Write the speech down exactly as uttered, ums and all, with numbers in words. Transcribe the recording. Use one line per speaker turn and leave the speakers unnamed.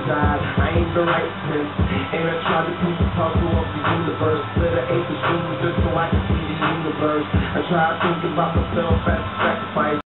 died. I ain't been right since. And I tried to prove the puzzle of the universe. Split an eighth of streams just so I can see the universe. I tried thinking about myself as a sacrifice.